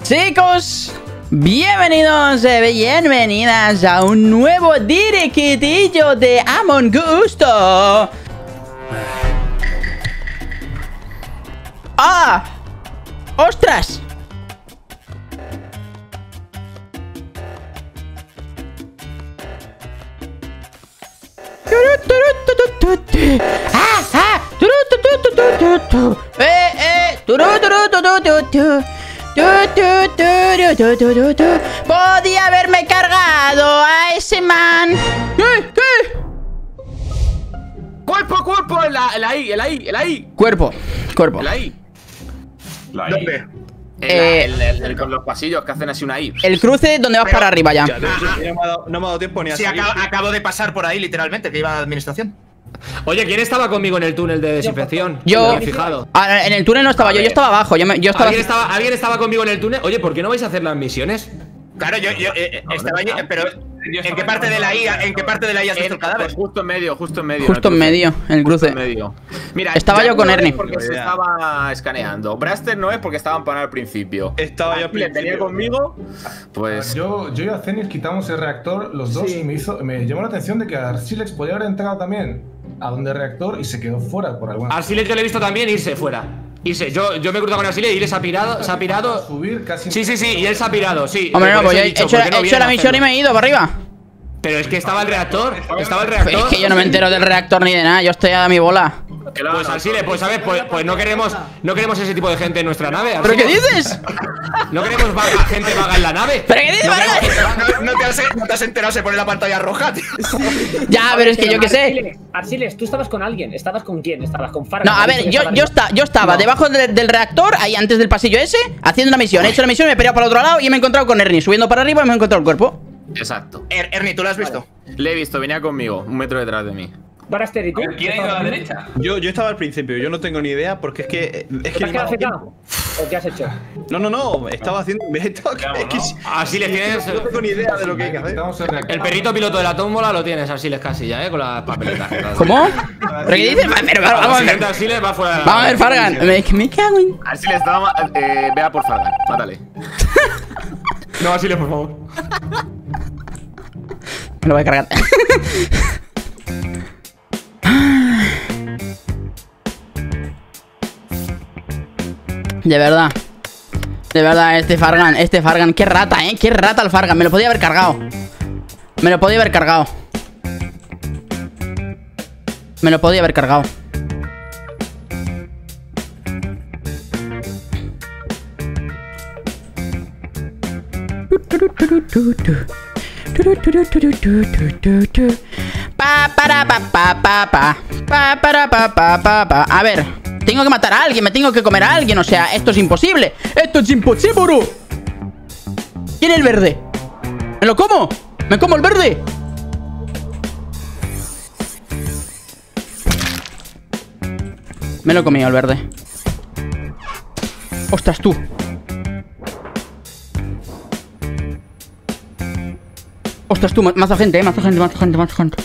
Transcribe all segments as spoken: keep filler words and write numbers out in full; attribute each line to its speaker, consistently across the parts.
Speaker 1: Chicos, bienvenidos y bienvenidas a un nuevo directillo de Among Us. ¡Ah! ¡Ostras! ¡Ah! ¡Ah! ¡Eh! ¡Eh! Podía haberme cargado a ese man. ¿Qué? ¿Qué?
Speaker 2: ¡Cuerpo, cuerpo! El, el ahí, el ahí, el ahí.
Speaker 1: Cuerpo, cuerpo.
Speaker 2: El ahí.
Speaker 3: La I.
Speaker 2: ¿Dónde? El,
Speaker 1: Eh,
Speaker 2: el, el, el- con los pasillos que hacen así una I.
Speaker 1: El cruce donde vas
Speaker 3: Pero-
Speaker 1: para arriba ya.
Speaker 3: Ya, de hecho, no, me ha dado, no me ha dado tiempo ni a
Speaker 4: Sí,
Speaker 3: salir.
Speaker 4: acabo, acabo de pasar por ahí, literalmente, que iba a administración.
Speaker 5: Oye, ¿quién estaba conmigo en el túnel de desinfección?
Speaker 1: Yo-
Speaker 5: No me he fijado.
Speaker 1: Ah, en el túnel no estaba yo, yo estaba abajo. Yo, me- yo estaba.
Speaker 5: ¿Alguien estaba, ¿Alguien estaba conmigo en el túnel? Oye, ¿por qué no vais a hacer las misiones?
Speaker 4: Claro, yo, yo eh, eh, estaba allí, pero ¿en qué parte de la I A, en qué parte de la I A has visto el cadáver?
Speaker 2: Pues justo en medio, justo en medio.
Speaker 1: Justo en medio, en el
Speaker 2: Justo
Speaker 1: cruce.
Speaker 2: en medio. Mira,
Speaker 1: Estaba
Speaker 2: Jack
Speaker 1: yo con
Speaker 2: no es
Speaker 1: Ernie.
Speaker 2: porque se estaba escaneando. Braster no es porque estaban para al principio.
Speaker 3: Estaba yo al
Speaker 2: Aquí le tenía
Speaker 3: principio.
Speaker 2: conmigo. Pues.
Speaker 6: Yo, yo y Arcenis quitamos el reactor los dos y me hizo me llamó la atención de que Arsilex podía haber entrado también a donde el reactor y se quedó fuera por alguna
Speaker 5: Arsiles yo le he visto también irse fuera. Irse. Yo, yo me he cruzado con Arsiles y él se ha pirado. Se ha pirado.
Speaker 6: subir casi.
Speaker 5: Sí, sí, sí, y él se ha pirado, sí.
Speaker 1: Hombre, no,
Speaker 5: Por
Speaker 1: pues
Speaker 5: eso
Speaker 1: yo he
Speaker 5: dicho,
Speaker 1: hecho,
Speaker 5: ¿por qué no
Speaker 1: he hecho
Speaker 5: vienen
Speaker 1: la
Speaker 5: a
Speaker 1: misión y
Speaker 5: hacerlo?
Speaker 1: me he ido para arriba.
Speaker 5: Pero es que estaba el reactor. Estaba el
Speaker 1: Es
Speaker 5: reactor.
Speaker 1: que yo no me entero del reactor ni de nada, yo estoy a mi bola.
Speaker 2: que lo
Speaker 5: Pues
Speaker 2: hagan.
Speaker 5: Arsiles, pues sabes, pues, pues no queremos no queremos ese tipo de gente en nuestra nave.
Speaker 1: ¿Pero qué
Speaker 5: Arsiles.
Speaker 1: dices?
Speaker 5: No queremos vaga- gente vaga en la nave.
Speaker 1: ¿Pero qué dices?
Speaker 5: No queremos-
Speaker 4: No, no te has, no te has enterado, se pone la pantalla roja, tío.
Speaker 1: Ya, pero es que yo qué sé.
Speaker 7: Arsiles, Arsiles, tú estabas con alguien. ¿Estabas con quién? ¿Estabas con Fargan?
Speaker 1: No, a ver, yo, yo, esta- yo estaba
Speaker 5: No.
Speaker 1: debajo de- del reactor, ahí antes del pasillo ese, haciendo una misión. He hecho la misión, me he peleado para el otro lado y me he encontrado con Ernie, subiendo para arriba y me he encontrado el cuerpo.
Speaker 2: Exacto.
Speaker 4: Er- Ernie, ¿tú lo has visto?
Speaker 2: Le he visto, venía conmigo, un metro detrás de mí.
Speaker 7: Braster, ¿y tú?
Speaker 8: ¿Quién ha ido a la derecha?
Speaker 3: Yo, yo estaba al principio, yo no tengo ni idea porque es que. Es
Speaker 7: ¿Te
Speaker 3: que
Speaker 7: has
Speaker 3: ni me ha
Speaker 7: quedado
Speaker 3: dado tiempo.
Speaker 7: afectado? ¿O qué has hecho?
Speaker 3: No, no, no, estaba haciendo. Estaba,
Speaker 8: Claro,
Speaker 3: es que
Speaker 8: ¿no?
Speaker 3: si-
Speaker 5: Arsiles tienes.
Speaker 3: no tengo ni idea de lo que hay que hacer.
Speaker 6: Quitamos el reactor.
Speaker 5: El perrito piloto de la tómbola lo tienes, Arsiles, casi ya, eh, con las papeletas.
Speaker 1: ¿Cómo? ¿Pero qué dices? Pero vamos a ver.
Speaker 5: Arsiles va fuera de la
Speaker 1: Vamos a ver,
Speaker 5: nave.
Speaker 1: Fargan. Me, me cago en.
Speaker 2: Así le estaba. Eh, vea por Fargan, mátale.
Speaker 5: No, Arsiles, por favor.
Speaker 1: Me lo voy a cargar. De verdad. De verdad, este Fargan, este Fargan. Qué rata, eh. Qué rata el Fargan. Me lo podía haber cargado. Me lo podía haber cargado. Me lo podía haber cargado. Pa para pa pa pa pa pa para pa pa pa pa. A ver, tengo que matar a alguien, me tengo que comer a alguien, o sea, esto es imposible. Esto es imposible, bro. ¿Quién es el verde? ¿Me lo como? ¿Me como el verde? Me lo he comido el verde. Ostras, tú. Ostras, tú, mazo gente, eh, mazo gente, mazo gente, mazo gente.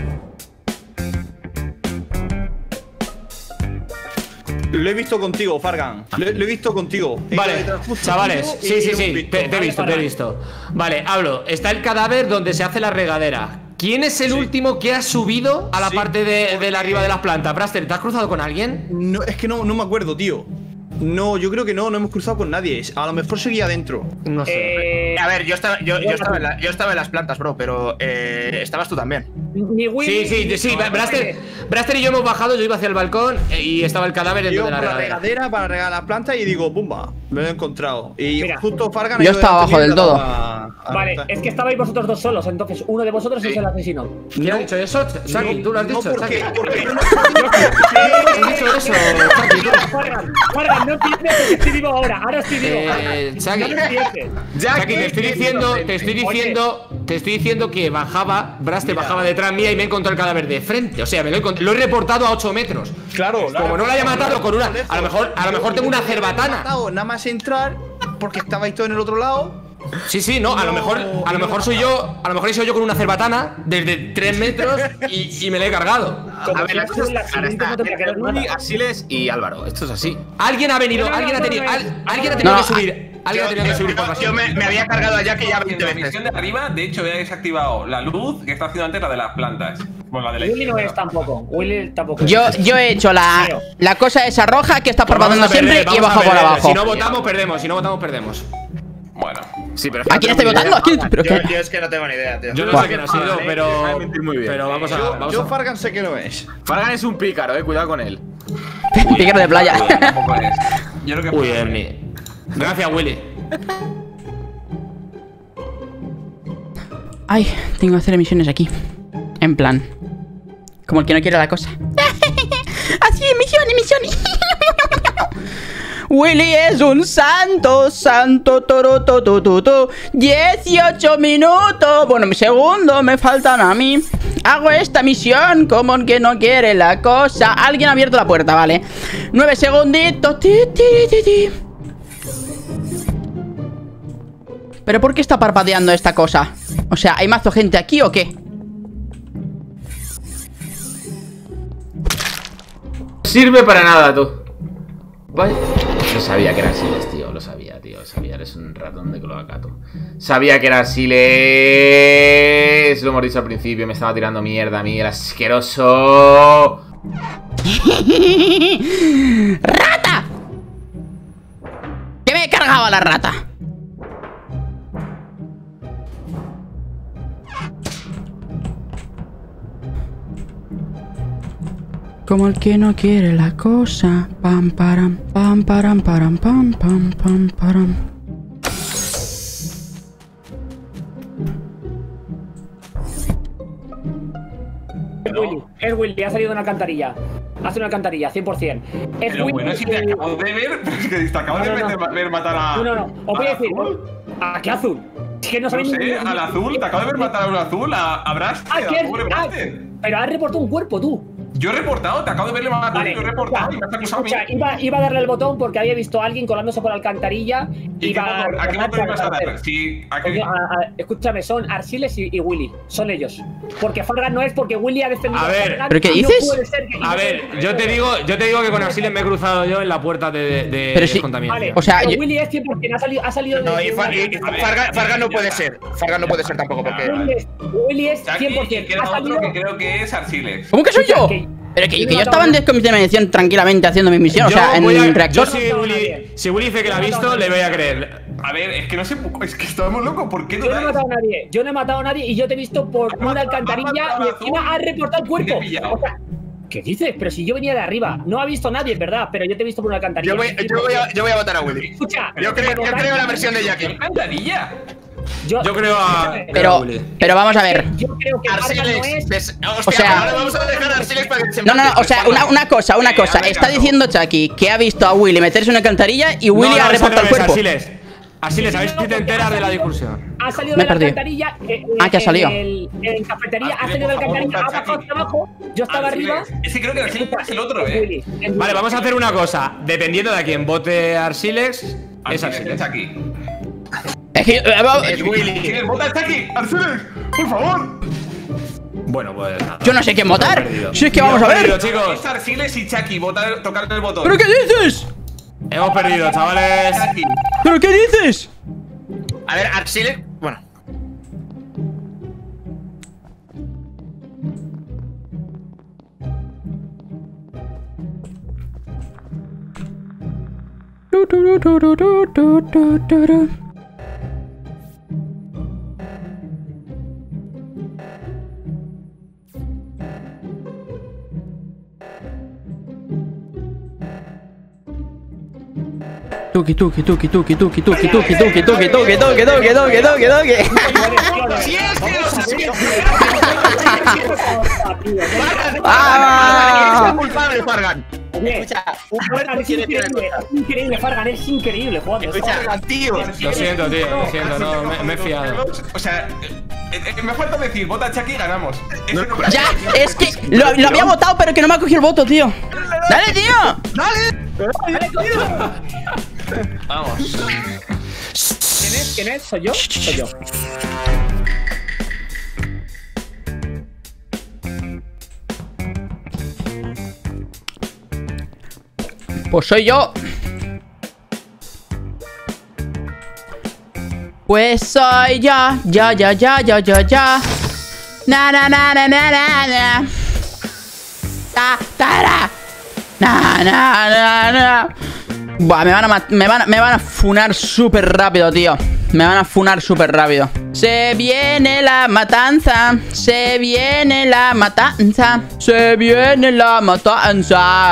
Speaker 3: Lo he visto contigo, Fargan. Lo, lo he visto contigo. He ido
Speaker 5: Vale,
Speaker 3: detrás justo
Speaker 5: chavales,
Speaker 3: contigo
Speaker 5: sí,
Speaker 3: y
Speaker 5: sí,
Speaker 3: lo hemos
Speaker 5: sí,
Speaker 3: visto.
Speaker 5: te, te he visto, te he visto. Vale, hablo, está el cadáver donde se hace la regadera. ¿Quién es el último que ha subido a la
Speaker 3: Sí,
Speaker 5: parte de, de la
Speaker 3: porque-
Speaker 5: arriba de las plantas? Braster, ¿te has cruzado con alguien?
Speaker 3: No, es que no, no me acuerdo, tío. No, yo creo que no, no hemos cruzado con nadie. A lo mejor seguía adentro.
Speaker 5: No sé.
Speaker 7: Eh,
Speaker 4: A ver, yo estaba, yo, yo estaba, en, la- yo estaba en las plantas, bro, pero eh, estabas tú también.
Speaker 7: Ni Willy,
Speaker 5: Sí, sí,
Speaker 7: ni-
Speaker 5: sí,
Speaker 7: no,
Speaker 5: Braster, Braster y yo hemos bajado, yo iba hacia el balcón eh, y estaba el cadáver dentro
Speaker 3: Yo
Speaker 5: de
Speaker 3: por
Speaker 5: la
Speaker 3: la
Speaker 5: regadera.
Speaker 3: regadera para regar las plantas y digo, ¡pumba! Me lo he encontrado. Y
Speaker 7: Mira,
Speaker 3: justo Fargan. ha
Speaker 1: yo
Speaker 3: ido
Speaker 1: estaba
Speaker 3: delante
Speaker 1: abajo
Speaker 3: mío y
Speaker 1: del
Speaker 3: le ha dado
Speaker 1: todo.
Speaker 3: a- a
Speaker 7: Vale,
Speaker 3: reventar.
Speaker 7: es que estabais vosotros dos solos, entonces uno de vosotros es el asesino.
Speaker 5: ¿Quién ha dicho eso? Saki, tú lo has
Speaker 3: No,
Speaker 5: dicho.
Speaker 3: porque,
Speaker 5: Saki.
Speaker 3: porque no-
Speaker 5: ¿Quién ha dicho eso? Saki, tú.
Speaker 7: Fargan, Fargan, no empieces porque estoy vivo ahora, ahora estoy vivo.
Speaker 5: Eh, Saki.
Speaker 7: No empieces.
Speaker 5: Saki, te estoy diciendo, te estoy diciendo, te estoy diciendo que bajaba, Braster bajaba detrás mía y me he encontrado el cadáver de frente. O sea, me lo he, encont- lo he reportado a ocho metros.
Speaker 3: Claro,
Speaker 5: Como no lo haya matado con una. A lo mejor, a lo mejor tengo una cerbatana.
Speaker 3: Nada más entrar, porque estabais todos en el otro lado.
Speaker 5: Sí, sí, no, a lo mejor, a lo mejor soy yo, a lo mejor he sido yo con una cerbatana desde tres metros y, y me la he cargado.
Speaker 2: A ver, la cosa es clara, está Willy, Arsiles y Álvaro. Esto es así.
Speaker 5: Alguien ha venido, alguien ha tenido, al- alguien ha tenido que subir. Alguien ha tenido que subir por
Speaker 4: Yo me, me había cargado a Jackie ya veinte
Speaker 8: En la
Speaker 4: veces.
Speaker 8: misión de arriba, de hecho, he desactivado la luz que está haciendo antes la de las plantas. Bueno, la de la
Speaker 7: Willy no
Speaker 8: izquierda.
Speaker 7: es tampoco. Willy tampoco.
Speaker 1: Yo, yo he hecho la, la cosa esa roja que está parpadeando siempre y he bajado por abajo.
Speaker 5: Si no votamos, perdemos. Si no votamos, perdemos.
Speaker 8: Bueno.
Speaker 2: Sí, pero
Speaker 1: ¿A quién estoy votando? ¿A quién? Pero
Speaker 4: Yo,
Speaker 1: qué-
Speaker 4: yo es que no tengo ni idea, tío.
Speaker 5: Yo no
Speaker 1: Buah.
Speaker 5: sé quién ha sido, pero.
Speaker 2: Sabe mentir muy bien.
Speaker 5: Pero vamos a.
Speaker 3: Yo,
Speaker 5: Vamos
Speaker 3: yo
Speaker 5: a.
Speaker 3: Fargan sé que no es.
Speaker 2: Fargan es un pícaro, eh. Cuidado con él.
Speaker 1: Pícaro de playa.
Speaker 8: Tampoco es. Yo creo que.
Speaker 5: Uy, Ernie. Gracias, Willy.
Speaker 1: Ay, tengo que hacer emisiones aquí. En plan. Como el que no quiere la cosa. Así, emisión, emisión. Willy es un santo, santo, toro, to, to, to, to. dieciocho minutos. Bueno, mi segundo me faltan a mí. Hago esta misión como el que no quiere la cosa. Alguien ha abierto la puerta, vale. nueve segunditos. Ti, ti, ti, ti. ¿Pero por qué está parpadeando esta cosa? O sea, ¿hay mazo gente aquí o qué?
Speaker 5: Sirve para nada, tú. Vaya. Lo sabía que era Arsiles, tío. Lo sabía, tío. Lo sabía. Eres un ratón de cloaca, tú. Sabía que era Arsiles. Lo hemos dicho al principio. Me estaba tirando mierda a mí. El asqueroso.
Speaker 1: ¡Rata! Que me he cargado a la rata. Como el que no quiere la cosa. Pam, param, pam, param, param, pam, pam, pam, param.
Speaker 7: Es Willy, es Willy, ha salido de una alcantarilla. Hace una alcantarilla, cien por cien. Es
Speaker 8: Pero
Speaker 7: Willy.
Speaker 8: bueno, si te
Speaker 7: que-
Speaker 8: acabo de ver, pero es que te acabo
Speaker 7: No,
Speaker 8: de
Speaker 7: no,
Speaker 8: meter-
Speaker 7: no.
Speaker 8: ver matar a.
Speaker 7: No, no, no. Os voy a decir.
Speaker 8: azul.
Speaker 7: ¿A qué azul? Es que no
Speaker 8: No
Speaker 7: sabéis
Speaker 8: sé, al azul, te acabo de ver matar a un azul, a, a Braster,
Speaker 7: Ah, ¿qué?
Speaker 8: al pobre
Speaker 7: Ah,
Speaker 8: Braster.
Speaker 7: pero has reportado un cuerpo, tú.
Speaker 8: Yo he reportado, te acabo de verle matar,
Speaker 7: Vale.
Speaker 8: yo he reportado y me has acusado a mí.
Speaker 7: Escucha, iba, iba a darle el botón porque había visto a alguien colándose por la alcantarilla.
Speaker 8: ¿Y qué
Speaker 7: Iba
Speaker 8: botón? ¿A qué
Speaker 7: reportar
Speaker 8: botón ibas a
Speaker 7: para
Speaker 8: dar? Sí, ¿a qué?
Speaker 7: Coño, a- a- escúchame, son Arsiles y, y Willy. Son ellos. Porque Fargan no es porque Willy ha defendido
Speaker 5: A ver,
Speaker 7: Fargan,
Speaker 1: ¿pero qué
Speaker 7: y no
Speaker 1: dices?
Speaker 7: puede ser que-
Speaker 5: A ver, yo te digo, yo te digo que con Arsiles me he cruzado yo en la puerta de, de
Speaker 1: Pero sí-
Speaker 5: descontaminación.
Speaker 7: Vale,
Speaker 1: O sea,
Speaker 7: pero
Speaker 1: yo-
Speaker 7: Willy es cien por cien. Ha salido, ha salido
Speaker 4: No,
Speaker 7: de.
Speaker 4: y, Far- y- y Fargan, Fargan no puede ser. Fargan no puede ser tampoco, porque.
Speaker 7: Willy es, Willy es
Speaker 8: Chucky,
Speaker 7: cien por
Speaker 8: y
Speaker 7: cien.
Speaker 8: queda
Speaker 7: Ha
Speaker 8: otro
Speaker 7: salido.
Speaker 8: que creo que es Arsiles.
Speaker 1: ¿Cómo que soy yo?
Speaker 7: Que-
Speaker 1: Pero que,
Speaker 7: yo
Speaker 1: que
Speaker 7: no
Speaker 1: yo estaba en
Speaker 7: mataba-
Speaker 1: descontaminación tranquilamente haciendo mi misión. O sea, en
Speaker 5: voy a-
Speaker 1: reactor.
Speaker 5: yo si Willy, si Willy dice que la ha visto, le voy a creer.
Speaker 8: A ver, es que no sé, es que estamos locos, ¿por qué
Speaker 7: Yo no he
Speaker 8: dudáis?
Speaker 7: matado a nadie, yo no he matado a nadie y yo te he visto por
Speaker 8: Has
Speaker 7: una
Speaker 8: matado-
Speaker 7: alcantarilla
Speaker 8: has matado
Speaker 7: y
Speaker 8: al
Speaker 7: encima
Speaker 8: azul.
Speaker 7: has reportado el
Speaker 8: Te
Speaker 7: cuerpo.
Speaker 8: he pillado.
Speaker 7: O sea, ¿qué dices? Pero si yo venía de arriba, no ha visto nadie, es verdad, pero yo te he visto por una alcantarilla.
Speaker 4: Yo voy, yo voy, a, yo voy a votar a Willy.
Speaker 7: Escucha,
Speaker 4: Yo creo, yo creo la versión de Jackie.
Speaker 8: ¡Alcantarilla!
Speaker 7: yo,
Speaker 5: Yo creo a.
Speaker 7: escúchame,
Speaker 5: creo a
Speaker 1: Pero,
Speaker 5: Willy.
Speaker 1: pero vamos a ver.
Speaker 7: yo creo que Fargan no
Speaker 4: Arsiles.
Speaker 7: es.
Speaker 4: des- Hostia,
Speaker 1: O sea-
Speaker 4: ahora vamos a dejar a Arsiles para que se
Speaker 1: No, no, no,
Speaker 4: empate.
Speaker 1: o sea, una, una cosa, una
Speaker 8: Eh,
Speaker 1: cosa.
Speaker 8: hazme
Speaker 1: Está
Speaker 8: caso.
Speaker 1: diciendo Chucky que ha visto a Willy meterse en una alcantarilla y Willy
Speaker 5: No, no,
Speaker 1: ha
Speaker 5: es al
Speaker 1: reportado el
Speaker 5: revés,
Speaker 1: cuerpo.
Speaker 5: Arsiles. Arsiles, a ver si te enteras de la discusión.
Speaker 7: Ha salido
Speaker 1: Me
Speaker 7: de
Speaker 1: he
Speaker 7: la
Speaker 1: perdido.
Speaker 7: alcantarilla. eh,
Speaker 1: Ah, que ha
Speaker 7: en
Speaker 1: salido.
Speaker 7: el- En cafetería, ha
Speaker 8: Arsiles,
Speaker 7: salido de la
Speaker 8: por favor,
Speaker 7: alcantarilla, ha
Speaker 8: vota,
Speaker 7: bajado
Speaker 8: Chucky.
Speaker 7: hasta abajo. Yo estaba arriba.
Speaker 8: Arsiles. Ese creo que Arsiles es el otro, eh.
Speaker 7: Willy, en
Speaker 5: Vale,
Speaker 7: Willy.
Speaker 5: vamos a hacer una cosa. Dependiendo de a quién vote Arsiles, es
Speaker 8: Arsiles
Speaker 5: Arsiles.
Speaker 8: está aquí.
Speaker 1: Es que. eh, va-
Speaker 4: Es Willy.
Speaker 8: Arsiles, vota está aquí. Arsiles, por favor.
Speaker 5: Bueno, pues nada.
Speaker 1: Yo no sé quién votar.
Speaker 5: Perdido.
Speaker 1: Si es que vamos a
Speaker 5: Perdido,
Speaker 1: ver.
Speaker 5: chicos.
Speaker 8: Es Arsiles y Chucky, vota, tocar el botón.
Speaker 1: ¿Pero qué dices?
Speaker 5: Hemos perdido, chavales.
Speaker 8: Chucky.
Speaker 1: ¿Pero qué dices?
Speaker 4: A ver, Arsiles. Bueno.
Speaker 1: Tu, tu, tu, tu, tu, tu, tu, tu, tu. Tuki, tuki, tuki, tuki, tuki, tuki, tuki, tuki, tuki, tuki, tuki, tuki, tuki, tuki, tuki.
Speaker 4: ¡Sí es que lo sabía!
Speaker 1: ¡Ah!
Speaker 4: ¡Es culpable, Fargan!
Speaker 7: Oye,
Speaker 4: Escucha, un
Speaker 7: Fargan,
Speaker 4: muerto
Speaker 7: es
Speaker 4: tiene que
Speaker 7: increíble, es increíble, Fargan, es increíble, Juan.
Speaker 4: Escucha, tío.
Speaker 5: Lo siento, tío, lo siento, no, me, me he fiado.
Speaker 8: O sea, eh, eh, me falta decir, vota a Chucky y ganamos. Ese no-
Speaker 1: Ya, es que lo, lo había votado, pero que no me ha cogido el voto, tío. ¡Dale, tío!
Speaker 8: Vamos.
Speaker 7: ¿Quién es? ¿Quién es? ¿Soy yo? Soy yo.
Speaker 1: Pues soy yo. Pues soy yo. Ya, ya, ya, ya, ya, ya. Na, na, na, na, na, na, na. Ta, ta, ra. Na, na, na, na. Buah, me van a, me van a, me van a funar súper rápido, tío. Me van a funar súper rápido. Se viene la matanza. Se viene la matanza. Se viene la matanza.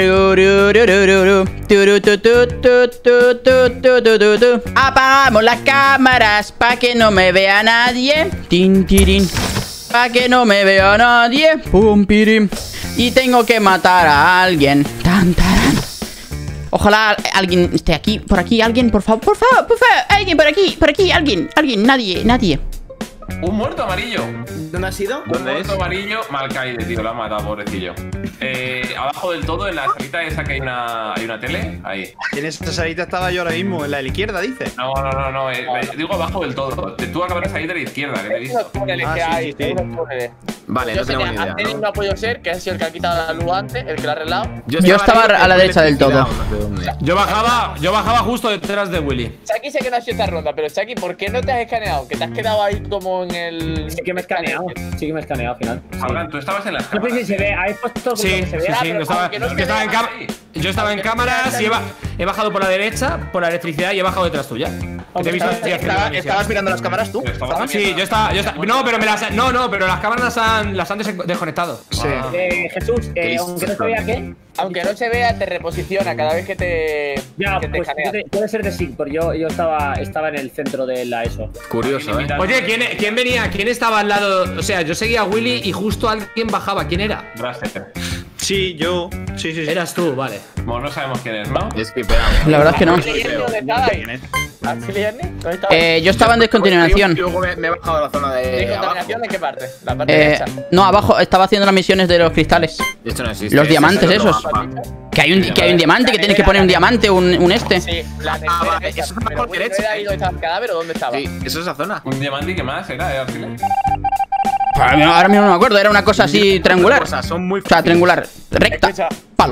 Speaker 1: Apagamos las cámaras pa' que no me vea nadie. Tin, tirin. Pa' que no me vea nadie. Pum, pirim. Y tengo que matar a alguien. Tan, taran. Ojalá alguien esté aquí, por aquí, alguien, por favor, por favor, por favor, alguien por aquí, por aquí, alguien, alguien, nadie, nadie.
Speaker 8: Un muerto amarillo.
Speaker 3: ¿Dónde ha sido?
Speaker 8: Un muerto amarillo, Malcaide, tío, lo ha matado, pobrecillo. Eh, abajo del todo, en la salita esa que hay una, hay una tele, ahí.
Speaker 3: En esa salita estaba yo ahora mismo, en la de la izquierda, dice.
Speaker 8: No, no, no, no, eh, digo abajo del todo. Tú acabas de salir de la izquierda, que te he visto.
Speaker 3: Ah, sí, sí, sí.
Speaker 2: Vale, no tenemos ni idea,
Speaker 9: Antes no ha podido ser, que ha sido el que ha quitado la luz antes, el que lo ha arreglado.
Speaker 1: Yo estaba a la derecha del todo.
Speaker 5: Yo bajaba, yo bajaba justo detrás de Willy.
Speaker 9: Chucky sé que no ha sido esta ronda, pero Chucky, ¿por qué no te has escaneado? Que te has quedado ahí como en el.
Speaker 7: Sí que me he escaneado. Sí que me he escaneado al final.
Speaker 8: Abraham, tú estabas en las
Speaker 7: No sé
Speaker 8: cámaras.
Speaker 7: si se ve, habéis puesto
Speaker 5: Sí,
Speaker 7: que
Speaker 5: sí,
Speaker 7: se
Speaker 5: sí,
Speaker 7: vea.
Speaker 5: yo estaba,
Speaker 9: aunque no
Speaker 5: yo
Speaker 9: se
Speaker 5: estaba
Speaker 9: vea
Speaker 5: en cámara. Yo estaba en cámaras y he, ba- he bajado por la derecha, por la electricidad y he bajado detrás tuya. Que te he visto así haciendo la
Speaker 9: Estaba-
Speaker 5: misión.
Speaker 9: ¿Estabas mirando las cámaras tú?
Speaker 8: Estabas
Speaker 5: Sí, yo estaba, yo estaba. No, pero me las. No, no, pero las cámaras las han, las han des- desconectado.
Speaker 3: Sí.
Speaker 7: Eh, Jesús, eh, aunque no se vea qué.
Speaker 9: Aunque no se vea, te reposiciona cada vez que te.
Speaker 7: Ya,
Speaker 9: que te
Speaker 7: pues
Speaker 9: escaneas.
Speaker 7: puede, puede ser de sí, porque yo, yo estaba, estaba en el centro de la ESO.
Speaker 2: Curioso, ¿eh?
Speaker 5: Oye, ¿quién, ¿quién venía? ¿Quién estaba al lado? O sea, yo seguía a Willy y justo alguien bajaba. ¿Quién era?
Speaker 8: Braster.
Speaker 3: Sí, yo. Sí, sí, sí.
Speaker 5: Eras tú, vale.
Speaker 8: Bueno, no sabemos quién es, ¿no?
Speaker 2: Es que esperamos.
Speaker 1: La verdad es que no.
Speaker 9: ¿Ashley Ernie dónde estaba ahí? ¿Ashley Ernie? ¿Dónde estaba?
Speaker 1: Eh, yo estaba en descontinuación.
Speaker 2: Luego me, me he bajado a la zona de.
Speaker 9: ¿De
Speaker 2: abajo.
Speaker 9: contaminación en qué parte? La parte
Speaker 1: Eh,
Speaker 9: derecha.
Speaker 1: no, abajo estaba haciendo las misiones de los cristales.
Speaker 2: Esto no existe.
Speaker 1: Los
Speaker 2: Ese
Speaker 1: diamantes
Speaker 2: es otro
Speaker 1: esos.
Speaker 2: mapa.
Speaker 1: Que hay un, que hay un diamante, que tienes que poner un diamante, un, un este.
Speaker 9: Sí, la
Speaker 2: Ah,
Speaker 9: tercera
Speaker 2: vale,
Speaker 9: esa.
Speaker 2: eso es
Speaker 9: Pero
Speaker 2: por
Speaker 9: Willy no
Speaker 2: derecha.
Speaker 9: era ahí donde estaba el cadáver o dónde estaba.
Speaker 2: Sí, eso es esa zona.
Speaker 8: Un diamante y qué más era, ¿eh, Arcile?
Speaker 1: Ahora mismo ahora mismo no me acuerdo, era una cosa así triangular.
Speaker 2: Cosas, son muy
Speaker 1: O sea, triangular, recta,
Speaker 9: Escucha.
Speaker 1: palo.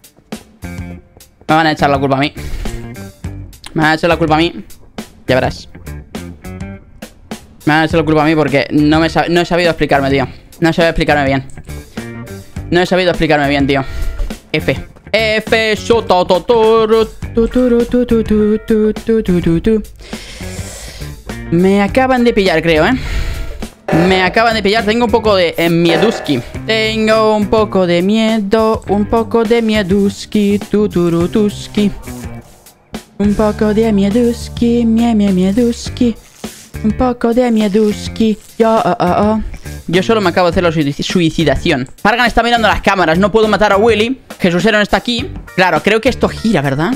Speaker 1: Me van a echar la culpa a mí. Me van a echar la culpa a mí. Ya verás. Me van a echar la culpa a mí porque no, me sab- no he sabido explicarme, tío. No he sabido explicarme bien. No he sabido explicarme bien, tío. F. F, so, to, to, to, tu, tu, tu, tu, tu, tu, tu, tu, tu, tu. Me acaban de pillar, creo, ¿eh? Me acaban de pillar, tengo un poco de eh, mieduski. Tengo un poco de miedo, un poco de mieduski, tuturutuski. Un poco de mieduski, mie, mie, mieduski. Un poco de mieduski, yo, oh, oh, oh. Yo solo me acabo de hacer la suici- suicidación. Fargan está mirando las cámaras, no puedo matar a Willy. Jesús Heron está aquí. Claro, creo que esto gira, ¿verdad?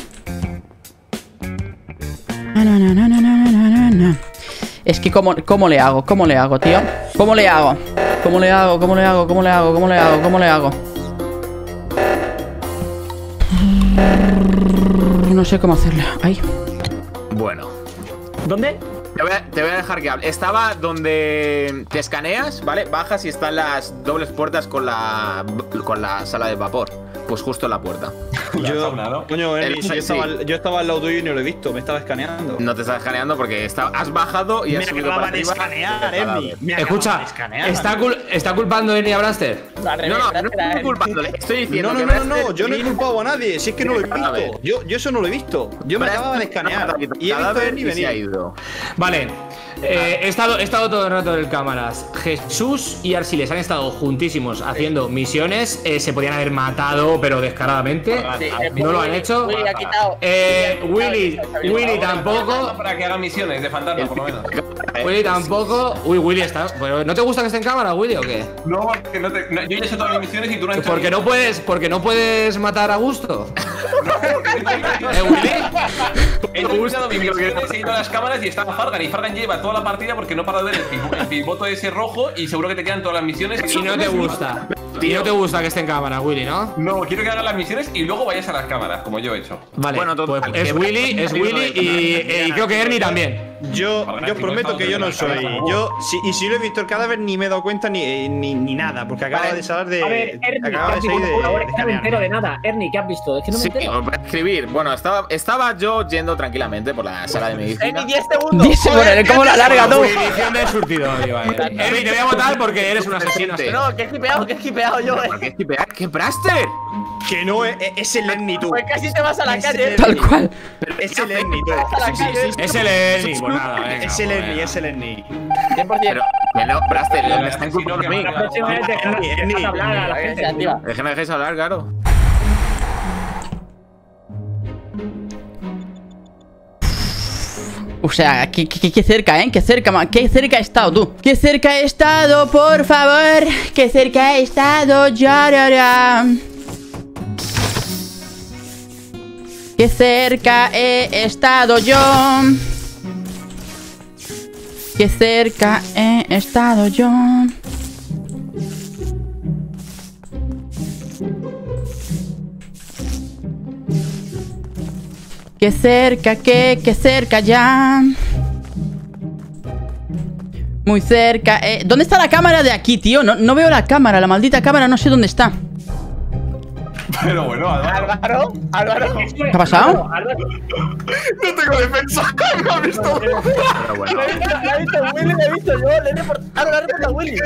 Speaker 1: No, no, no, no, no, no, no, no. Es que ¿cómo, ¿cómo le hago? ¿Cómo le hago, tío? ¿Cómo le hago? ¿Cómo le hago? ¿Cómo le hago? ¿Cómo le hago? ¿Cómo le hago? ¿Cómo le hago? No sé cómo hacerle. Ay.
Speaker 2: Bueno.
Speaker 7: ¿Dónde?
Speaker 2: Te voy, a, te voy a dejar que hable. Estaba donde te escaneas, ¿vale? Bajas y están las dobles puertas con la con la sala de vapor. Pues justo en la puerta.
Speaker 8: La
Speaker 3: Yo,
Speaker 8: sauna, ¿no?
Speaker 3: coño,
Speaker 2: El-
Speaker 3: Eni, si yo,
Speaker 2: sí.
Speaker 3: estaba, al- yo estaba al lado tuyo y no lo he visto, me estaba escaneando.
Speaker 2: No te estás escaneando porque está, has bajado y
Speaker 3: me
Speaker 2: has subido para
Speaker 3: acababan de
Speaker 2: arriba.
Speaker 3: escanear,
Speaker 2: y te
Speaker 3: Emi. Me acababan
Speaker 5: Escucha,
Speaker 3: de escanear.
Speaker 5: ¿está, cul- ¿está culpando Ernie a Braster?
Speaker 9: Al revés,
Speaker 2: No, no, no
Speaker 9: gracias a
Speaker 2: estoy
Speaker 9: él.
Speaker 2: culpándole. Estoy diciendo
Speaker 3: No, no,
Speaker 2: que
Speaker 3: no, no,
Speaker 2: Braster
Speaker 3: no, yo no he
Speaker 2: tiene-
Speaker 3: culpado a nadie, si es que no lo he
Speaker 2: A ver.
Speaker 3: visto. Yo, yo eso no lo he visto. Yo me
Speaker 2: Braster
Speaker 3: acababa de escanear.
Speaker 2: ha quitado
Speaker 3: Y he visto a
Speaker 2: cadáver
Speaker 3: Eni
Speaker 2: y se ha
Speaker 3: venir.
Speaker 2: ido.
Speaker 5: Vale, eh, he, estado, he estado todo el rato en cámaras. Jesús y Arsiles han estado juntísimos haciendo misiones. eh, se podían haber matado, pero descaradamente.
Speaker 9: Sí,
Speaker 5: No lo han hecho.
Speaker 9: Willy ha quitado.
Speaker 5: Eh, Willy, Willy tampoco.
Speaker 8: Para que haga misiones de fantasma, por lo menos.
Speaker 5: Willy tampoco. Uy, Willy está. pero ¿no te gusta que esté en cámara, Willy, o qué?
Speaker 8: No, porque no te, no, yo ya he hecho todas las misiones y tú no has hecho.
Speaker 5: Porque no puedes, porque no puedes matar a gusto. ¿Eh, Willy?
Speaker 8: He terminado mis misiones, he ido a las cámaras y estaba Fargan. Y Fargan lleva toda la partida porque no para de ver el, pivo- el pivoto ese rojo y seguro que te quedan todas las misiones.
Speaker 5: Y no te gusta. Y no te gusta que esté en cámara, Willy, ¿no?
Speaker 8: No, quiero que hagas las misiones y luego vayas a las cámaras, como yo he hecho.
Speaker 5: Vale,
Speaker 2: Bueno, total,
Speaker 5: pues
Speaker 2: que
Speaker 5: es Willy, es
Speaker 2: Braster
Speaker 5: Willy y, y creo que Ernie también.
Speaker 3: Yo, yo os prometo que yo no soy. Yo, si, y si no he visto el cadáver, ni me he dado cuenta ni, ni, ni nada, porque acaba de salir de.
Speaker 7: A ver, Ernie,
Speaker 3: acaba de salir de.
Speaker 7: Ahora es que no me
Speaker 3: de
Speaker 7: entero de nada. Ernie, ¿qué has visto? Es que no me
Speaker 2: Sí,
Speaker 7: entero.
Speaker 2: os voy a escribir. Bueno, estaba, estaba yo yendo tranquilamente por la sala de medicina.
Speaker 9: Ernie, diez segundos.
Speaker 1: Dice por él, ¿cómo la larga tú?
Speaker 5: Edición de surtido, digo. Ernie, te voy a votar porque eres un asesino.
Speaker 9: No, que he esquipeado, que he esquipeado yo, eh.
Speaker 2: ¿Por qué esquipear? ¿Qué Braster?
Speaker 3: Que no es, es el Ernie tú.
Speaker 9: Pues casi te vas a la
Speaker 3: Es
Speaker 9: calle.
Speaker 3: el
Speaker 1: Tal
Speaker 3: Ernie.
Speaker 1: cual.
Speaker 3: Es el Ernie tú.
Speaker 9: Vas a la calle.
Speaker 5: Es el Ernie, pues nada, venga.
Speaker 3: Es el
Speaker 5: pues
Speaker 3: Ernie,
Speaker 5: venga.
Speaker 3: es el Ernie.
Speaker 9: cien por ciento.
Speaker 2: Pero, que no, Braster,
Speaker 8: El
Speaker 2: me está
Speaker 8: asesino
Speaker 2: inculpando a
Speaker 8: que
Speaker 2: mí.
Speaker 8: mata.
Speaker 7: La próxima vez dejar
Speaker 3: Ernie, Ernie.
Speaker 7: dejar hablar a la
Speaker 9: Que se
Speaker 7: gente.
Speaker 9: activa.
Speaker 2: Es que me dejéis hablar, claro.
Speaker 1: O sea, qué, qué, qué cerca, ¿eh? Qué cerca, ma- qué cerca he estado tú. Qué cerca he estado, por favor. Qué cerca he estado, ya, ya, ya. Qué cerca he estado yo. Qué cerca he estado yo. Qué cerca, que, qué cerca ya. Muy cerca. Eh, ¿Dónde está la cámara de aquí, tío? No, no veo la cámara, la maldita cámara, no sé dónde está.
Speaker 8: Pero bueno, Álvaro.
Speaker 9: Álvaro, Álvaro.
Speaker 1: ¿Qué ha pasado?
Speaker 3: No tengo defensa. No he visto.
Speaker 2: Pero
Speaker 9: Lo
Speaker 2: bueno.
Speaker 9: he visto, lo he visto Willy, lo he visto yo. Le he reportado. Ah, no, le he reportado a Willy.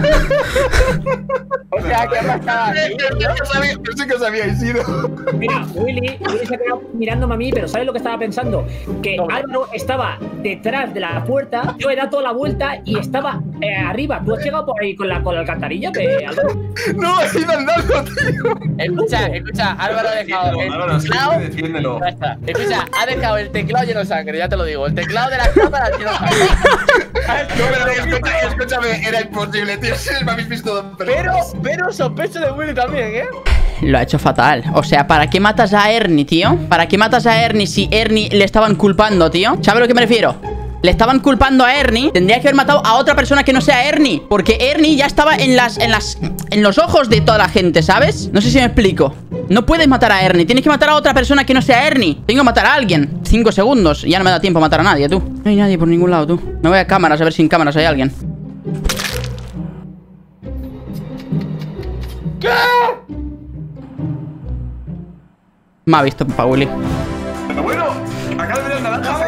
Speaker 9: O sea, ¿qué ha pasado aquí?
Speaker 3: Pensé que os habíais ido.
Speaker 7: Mira, Willy, Willy se ha quedado mirándome a mí, pero ¿sabes lo que estaba pensando? Que
Speaker 9: ¿Cómo?
Speaker 7: Álvaro estaba detrás de la puerta, yo he dado toda la vuelta y estaba eh, arriba. ¿Tú has llegado por ahí con la, con la alcantarilla, que, Álvaro?
Speaker 3: No, he ido andando, tío.
Speaker 9: Escucha, escucha, Álvaro ha dejado el
Speaker 8: Álvaro,
Speaker 9: teclado.
Speaker 8: siempre defiéndelo.
Speaker 9: Ya está. Escucha, ha dejado el teclado lleno de sangre, ya te lo digo. El teclado de las cámaras lleno de sangre.
Speaker 3: No, pero escucha, escúchame, era imposible, tío. Si me habéis visto dos
Speaker 9: Pero, pero sospecho de Willy también, ¿eh?
Speaker 1: Lo ha hecho fatal. O sea, ¿para qué matas a Ernie, tío? ¿Para qué matas a Ernie si Ernie le estaban culpando, tío? ¿Sabes a lo que me refiero? Le estaban culpando a Ernie. Tendría que haber matado a otra persona que no sea Ernie, porque Ernie ya estaba en las, en las, en los ojos de toda la gente, ¿sabes? No sé si me explico. No puedes matar a Ernie, tienes que matar a otra persona que no sea Ernie. Tengo que matar a alguien. Cinco segundos, ya no me da tiempo a matar a nadie, tú. No hay nadie por ningún lado, tú. Me voy a cámaras a ver si en cámaras hay alguien.
Speaker 9: ¿Qué?
Speaker 1: Me ha visto, pa' Willy.
Speaker 8: Pero bueno, acá de ver el naranja.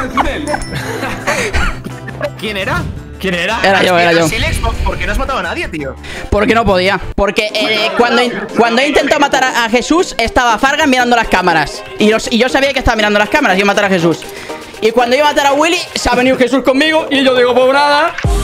Speaker 2: ¿Quién era?
Speaker 5: ¿Quién era?
Speaker 1: Era yo, era yo.
Speaker 3: Silex, ¿por qué no has matado a nadie, tío?
Speaker 1: Porque no podía. Porque eh, cuando, cuando he intentado matar a, a Jesús, estaba Fargan mirando las cámaras. Y, los, y yo sabía que estaba mirando las cámaras y iba a matar a Jesús. Y cuando iba a matar a Willy, se ha venido Jesús conmigo. Y yo digo, pues nada.